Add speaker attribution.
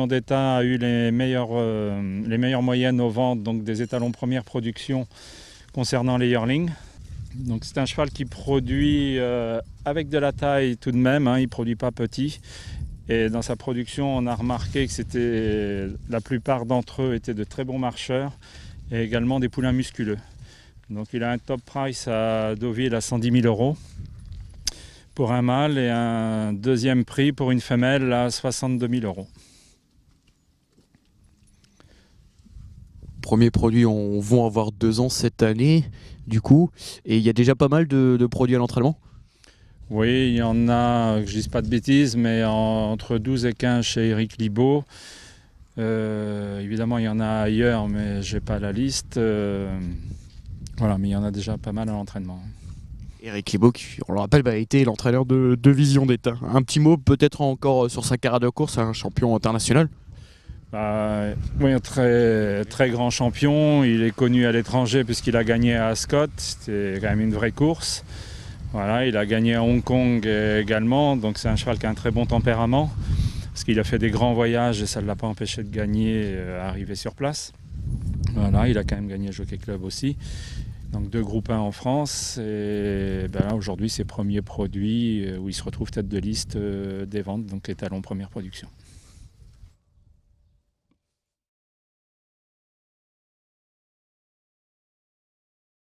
Speaker 1: Vision d'État a eu les meilleures moyennes aux ventes, donc des étalons première production concernant les yearlings. Donc c'est un cheval qui produit avec de la taille tout de même, il ne produit pas petit. Et dans sa production, on a remarqué que la plupart d'entre eux étaient de très bons marcheurs et également des poulains musculeux. Donc il a un top price à Deauville à 110 000 € pour un mâle et un deuxième prix pour une femelle à 62 000 €.
Speaker 2: Premier produit, on va avoir 2 ans cette année, du coup. Et il y a déjà pas mal de produits à l'entraînement.
Speaker 1: Oui, il y en a, que je ne dise pas de bêtises, mais entre 12 et 15 chez Eric Libaud. Évidemment, il y en a ailleurs, mais je n'ai pas la liste. Voilà, mais il y en a déjà pas mal à l'entraînement.
Speaker 2: Eric Libaud, qui, on le rappelle, a été l'entraîneur de Vision d'État. Un petit mot peut-être encore sur sa carrière de course, un champion international.
Speaker 1: Oui, un très, très grand champion. Il est connu à l'étranger puisqu'il a gagné à Ascot. C'était quand même une vraie course. Voilà, il a gagné à Hong Kong également. Donc c'est un cheval qui a un très bon tempérament. Parce qu'il a fait des grands voyages et ça ne l'a pas empêché de gagner, arriver sur place. Voilà, il a quand même gagné Jockey Club aussi. Donc 2 groupes 1 en France. Et là, aujourd'hui, ses premiers produits où il se retrouve tête de liste des ventes, donc étalon première production.